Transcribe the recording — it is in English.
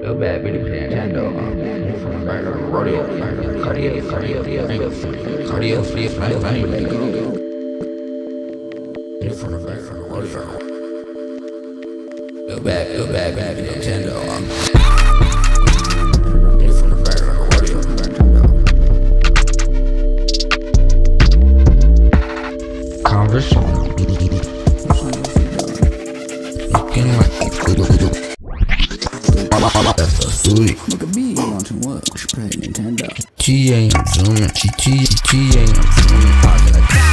Little bad bitty playing Nintendo. From the back of the rodeo. Cardio, flea, fly. From the back of the rodeo. Little bad Nintendo. From the back of the rodeo. Conversation. Looking like that's so sweet. Look at me, wanting what? She playing Nintendo. GTA, I'm zooming. GTA, I'm zooming.